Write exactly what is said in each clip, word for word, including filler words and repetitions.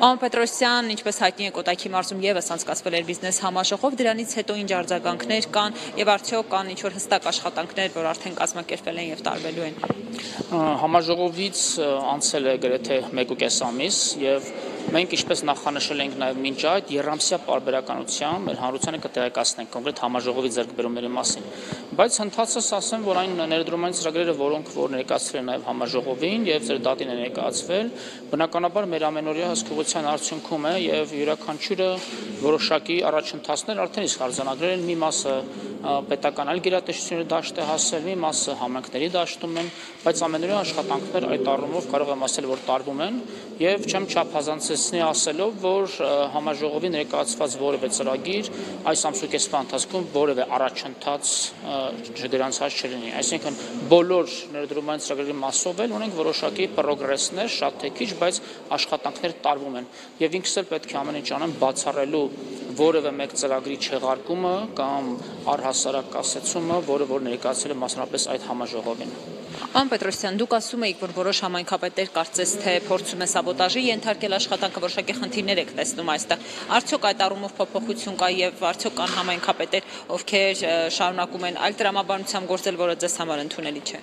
Պարոն Պետրոսյան, ինչպես հայտնի է, Կոտայքի մարզում ևս անցկացվել էր բիզնես համաժողով, դրանից հետո ինչ արձագանքներ կան եւ արդյոք կան ինչ-որ հստակ աշխատանքներ, որ արդեն կազմակերպվել են եւ տարվելու են։ Համաժողովից անցել է գրեթե մեկ ու կես ամիս եւ մենք ինչպես նախանշել ենք նաեւ մինչ այդ երամսյա պարբերականությամբ մեր հանրությանը կտեղեկացնենք կոնկրետ համաժողովի ձեռքբերումների մասին, բայց ընթացս ասեմ, որ այն ներդրումային ծրագրերը, որոնք որ ներկայացվել են նաեւ համաժողովին եւ ձեր դատին է ներկայացվել, բնականաբար մեր ամենօրյա հսկողության արդյունքում է եւ յուրաքանչյուրը որոշակի առաջընթացներ արդեն իսկ արձանագրել են, մի մասը պետական այլ գերատեսչությունների դաշտ է հասել, մի մասը համայնքների դաշտում են, բայց ամենօրյա աշխատանքներ այդ առումով կարող եմ ասել, որ տարվում են եւ չեմ չափազանցեցնի ասելով, որ համաժողովի ներկայացված որևէ ծրագիր այս ամսուկեսվա ընթացքում որևէ առաջընթաց չգրանցած չլինի, այսինքն բոլոր ներդրումային ծրագրերի մասով էլ ունենք որոշակի պրոգրեսներ, շատ թե քիչ, բայց աշխատանքներ տարվում են եւ ինքս էլ պետք է ամեն ինչ անեմ բացառելու որևէ մեկ ծրագրի չեղարկումը կամ առհասարակ կասեցումը, որը որ ներկայացել է մասնավորապես այդ համաժողովին։ Պարոն Պետրոսյան, դուք ասում եք, որ որոշ համայնքապետեր կարծես թե փորձում են սաբոտաժի ենթարկել աշխատանքը, որոշակի խնդիրներ եք տեսնում այստեղ։ Արդյոք այդ առումով փոփոխություն կա եւ արդյոք կան համայնքապետեր, ովքեր շարունակում են այլ տրամաբանությամբ գործել, որը ձեզ համար ընդունելի չէ։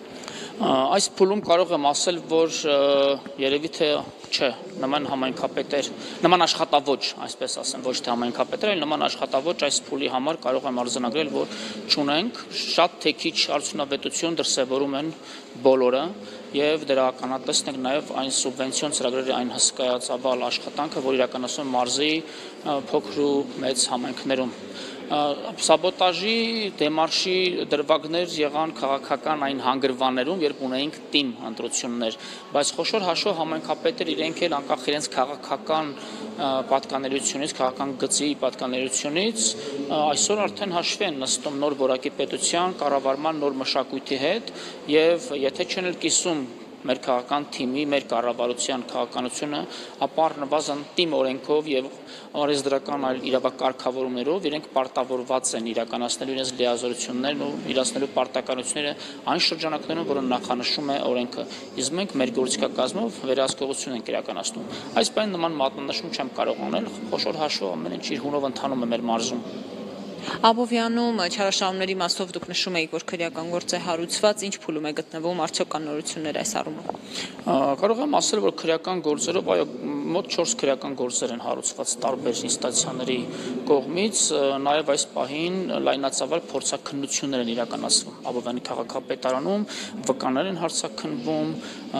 Այս փուլում կարող եմ ասել, որ երևի թե չէ, նման համայնքապետեր, նման աշխատավոճ, այսպես ասեմ, ոչ թե համայնքապետեր, այլ նման աշխատավոճ այս փուլի համար կարող եմ արձանագրել, որ չունենք, շատ թե քիչ արդյունավետություն դրսևորում են բոլորը եւ դրականատեսն ենք նաեւ այն սուբվենցիոն ծրագրերի այն հսկայածավալ աշխատանքը, որ իրականացվում է մարզի փոքր ու մեծ համայնքներում։ Սաբոտաժի դեմարշի դրվագներ եղան քաղաքական այն հանգրվաններում, երբ ունեինք թիմ ընտրություններ, բայց խոշոր հաշվով համայնքապետեր իրենք էլ անկախ իրենց քաղաքական պատկանելությունից, քաղաքական գծի պատկանելությունից այսօր արդեն հաշվի են նստում նոր որակի պետության կառավարման նոր մշակույթի հետ եւ եթե չեն էլ կիսում մեր քաղաքական թիմի, մեր կառավարության քաղաքականությունը, ապա առնվազն թիմ օրենքով եւ օրենսդրական այլ իրավակարգավորումներով իրենք պարտավորված են իրականացնել իրենց լիազորություններն ու իրացնելու պարտականությունները այն շրջանակներում, որը նախանշում է օրենքը։ Իսկ մենք մեր գործիքակազմով վերահսկողություն ենք իրականացնում։ Այս բանը նման մատնանշում չեմ կարող անել, խոշոր հաշվով ամեն ինչ իր հունով ընթանում է մեր մարզում։ Աբովյանում չարաշահումների մասով դուք նշում եք, որ քրեական գործ է հարուցված, ինչ փուլում է գտնվում, արդյոք կան նորություններ այս առումով։ Կարող եմ ասել, որ քրեական գործերով այո մոտ չորս քրեական գործեր են հարուցված տարբեր ինստանցիաների կողմից, նաև այս պահին լայնածավալ փորձաքննություններ են իրականացվում Աբովյանի քաղաքապետարանում, վկաներ են հարցաքննվում,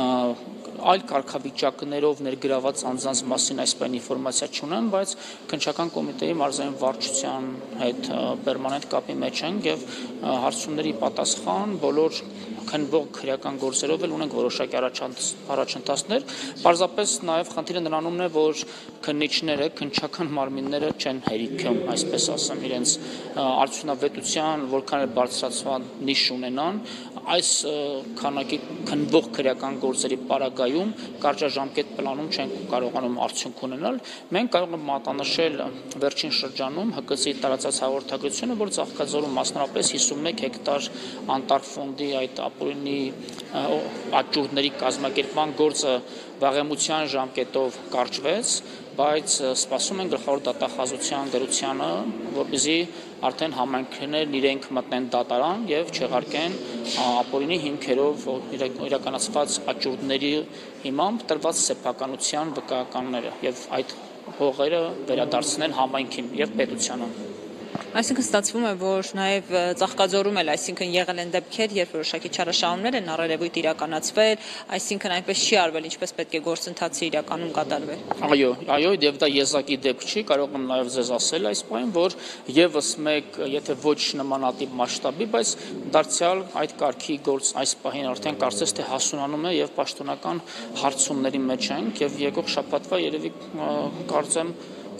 այլ կարգավիճակներով ներգրաված անձանց մասին այսպես ինֆորմացիա չունեմ, բայց քննչական կոմիտեի մարզային վարչության հետ պերմանենտ կապի մեջ ենք եւ հարցումների պատասխան բոլոր քննվող քրեական գործերով էլ ունենք որոշակի առաջընթացներ, պարզապես նաեւ խնդիրը նրանումն է, որ քննիչները, քննչական մարմինները չեն հերիքում, այսպես ասեմ, իրենց արդյունավետության որքան էլ բարձրացման նիշ ունենան, այս քանակի քննվող քրեական գործերի պարագայում կարճաժամկետ պլանում չենք կարողանում արդյունք ունենալ։ Մենք կարող ենք մատնանշել վերջին շրջանում Հ Կ Ց-ի տարածած հաղորդագրությունը, որ Ծաղկաձորում մասնավորապես հիսունմեկ հեկտար անտառ ֆոնդի այդ ապօրինի աճուրդների կազմակերպման գործը վաղեմության ժամկետով կարճվեց, բայց սպասում են գլխավոր դատախազության դրությանը, որպեսզի արդեն համայնքներն իրենք մտնեն դատարան եւ չեղարկեն ապօրինի հիմքերով իրականացված աճուրդների հիմամբ տրված սեփականության վկայականները եւ այդ հողերը վերադարձնել համայնքին եւ պետությանը։ Այսինքն ստացվում է, որ նաև Ծաղկաձորում էլ, այսինքն եղել են դեպքեր, երբ որոշակի չարաշահումներ են առերևույթ իրականացվել, այսինքն այնպես չի արվել, ինչպես պետք է գործընթացը իրականում կատարվել։ Այո, այո, եւ դա եզակի դեպք չի, կարող եմ նաև ձեզ ասել այս պահին, որ եւս մեկ, եթե ոչ նմանատիպ մասշտաբի, բայց դարձյալ այդ կարգի գործ այս պահին արդեն կարծես թե հասունանում է եւ պաշտոնական հարցումների մեջ ենք եւ եկող շաբաթվա երևի կարծեմ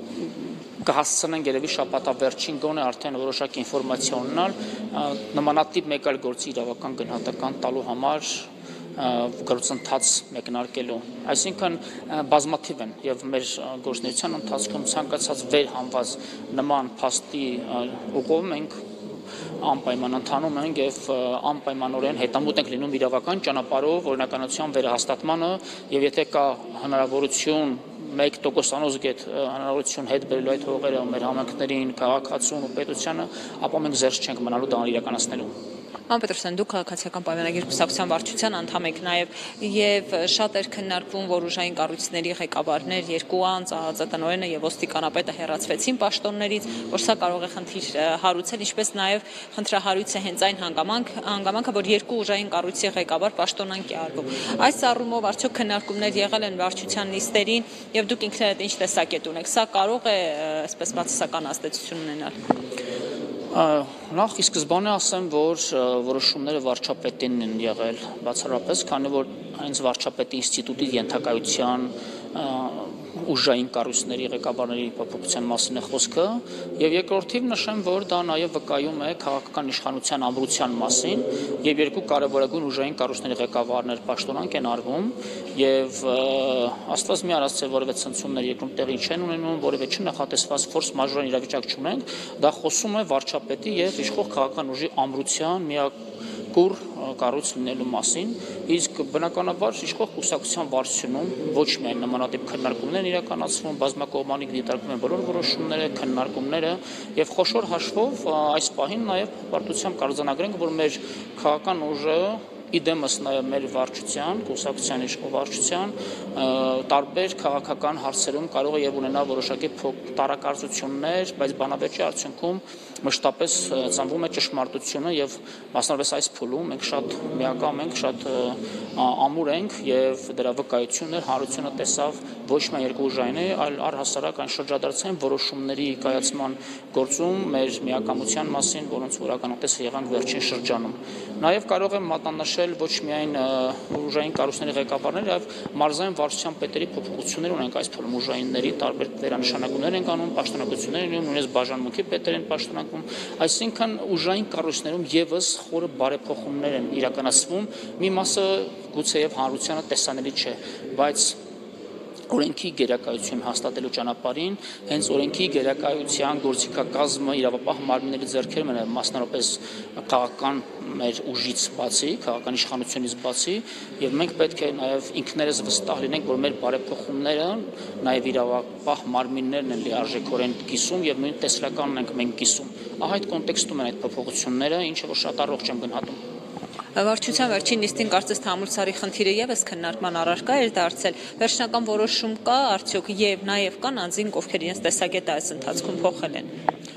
կհասցնենք երևի շաբաթա վերջին գոնե արդեն որոշակի ինֆորմացիա ունենալ նմանատիպ մեկ այլ գործի իրավական գնահատական տալու համար գործընթաց մեկնարկելու, այսինքն բազմաթիվ են եւ մեր գործունեության ընթացքում ցանկացած վերհանված նման փաստի ուղով մենք անպայման ընթանում ենք եւ անպայմանորեն հետամուտ ենք լինում իրավական ճանապարհով օրինականության վերահաստատմանը եւ եթե կա հնարավորություն մեկ տոկոսանոց գետ հնարավորություն հետ բերելու այդ հողերը մեր համայնքներին, քաղաքացուն ու պետությանը, ապա մենք զերծ չենք մնալու դա իրականացնելու։ Պարոն Պետրոսյան, դուք քաղաքացիական պայմանագիր կուսակցության վարչության անդամ եք նաև եւ շատ էր քննարկվում, որ ուժային կառույցների ղեկավարներ երկու անձ ԱԱԾ-տնօրենը եւ ոստիկանապետը հեռացվեցին պաշտոններից, որ սա կարող է խնդիր հարուցել, ինչպես նաև խնդրահարույց է հենց այն հանգամանք, հանգամանքը, որ երկու ուժային կառույցի ղեկավար պաշտոնանկ է արվում։ Այս առումով արդյոք քննարկումներ եղել են վարչության նիստերին եւ դուք ինքներդ ինչ տեսակետ ունեք։ Սա կարող է այսպես բացասական ազդեցություն ունենալ։ Նախ ի սկզբանե ասեմ, որ որոշումները վարչապետին են եղել բացառապես, քանի որ հենց վարչապետի ինստիտուտի ենթակայության ուժային կառույցների ղեկավարների փոփոխության մասին է խոսքը, եւ երկրորդիվ նշեմ, որ դա նաև վկայում է քաղաքական իշխանության ամրության մասին, եւ երկու կարևորագույն ուժային կառույցների ղեկավարներ պաշտոնանկ են արվում, եւ աստված մի արած թե որևէ ցնցումներ երկրում տեղի չեն ունենում, որևէ չնախատեսված ֆորս մաժորային իրավիճակ չունենք, դա խոսում է վարչապետի եւ իշխող քաղաքական ուժի ամրության միակ կուր կառույց լինելու մասին, իսկ բնականաբար իշխող կուսակցության վարչությունում ոչ միայն նմանատիպ քննարկումներ իրականացվում, բազմակողմանի դիտարկվում են բոլոր որոշումները, քննարկումները եւ խոշոր հաշվով այս պահին նաեւ պարտությամբ կարձանագրենք, որ մեր քաղաքական ուժը իդեմս նաև մեր վարչության, կուսակցության իշխող վարչության տարբեր քաղաքական հարցերում կարող է եւ ունենալ որոշակի տարակարծություններ, բայց բանավեճի արդյունքում մշտապես ծնվում է ճշմարտությունը եւ մասնավորապես այս փուլում մենք շատ միակամ ենք, շատ ամուր ենք եւ դրա վկայությունն էր հանրությունը տեսավ ոչ միայն երկու ուժայինի, այլ առհասարակ այն շրջադարձային որոշումների կայացման գործում մեր միակամության մասին, որոնց որ ականատես եղանք վերջին շրջանում։ Նաեւ կարող եմ մատնանշել ոչ միայն ուժային կառույցների ղեկավարները, այլ մարզային վարչության պետերի փոփոխություններ ունենք այս փուլում ուժայինների տարբեր վերանշանակումներ են անում, պաշտոնակություններ են, նույնիսկ բաժանմունքի պետեր են պաշտոնակում, այսինքն ուժային կառույցներում եւս խորը բարեփոխումներ են իրականացվում, մի մասը գուցեև հանրությանը տեսանելի չէ, բայց օրենքի գերակայություն հաստատելու ճանապարհին հենց օրենքի գերակայության գործիքակազմը իրավապահ մարմինների ձեռքերում է մասնավորապես քաղաքական մեր ուժից բացի, քաղաքական իշխանությունից բացի, եւ մենք պետք է նաեւ ինքներս վստահ լինենք, որ մեր բարեփոխումները նաեւ իրավապահ մարմիններն են լիարժեքորեն կիսում եւ նույն տեսլականն ենք մենք կիսում։ Ահա այդ կոնտեքստում են այդ փոփոխությունները, ինչը որ շատ առողջ եմ գնահատում։ Վարչության վերջին նիստին կարծես թե ամուրցարի խնդիրը եւս քննարկման առարկա էր դարձել։ Վերջնական որոշում կա արդյոք եւ նաեւ կան անձինք, ովքեր իրենց տեսակետը այս ընթացքում փոխել են։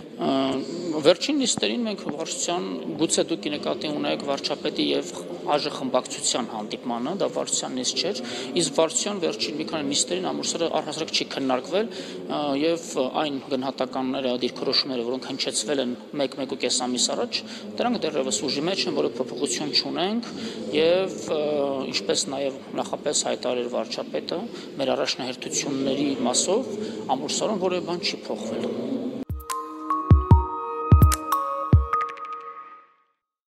Վերջին նիստերին մենք վարչության գուցե դուք նկատի ունեք վարչապետի եւ ԱԺ խմբակցության հանդիպմանը, դա վարչության նիստ չէր, իսկ վարչության վերջին մի քանի նիստերին ամուրսը առհասարակ չի քննարկվել եւ այն գնահատականները, դիրքորոշումները, որոնք հնչեցվել են մեկ-մեկուկես ամիս առաջ, դրանք դեռևս ուժի մեջ են, որը փոփոխություն չունենք եւ ինչպես նաեւ նախապես հայտարարել վարչապետը, մեր առաջնահերթությունների մասով ամուրսարում որևէ բան չի փոխվել։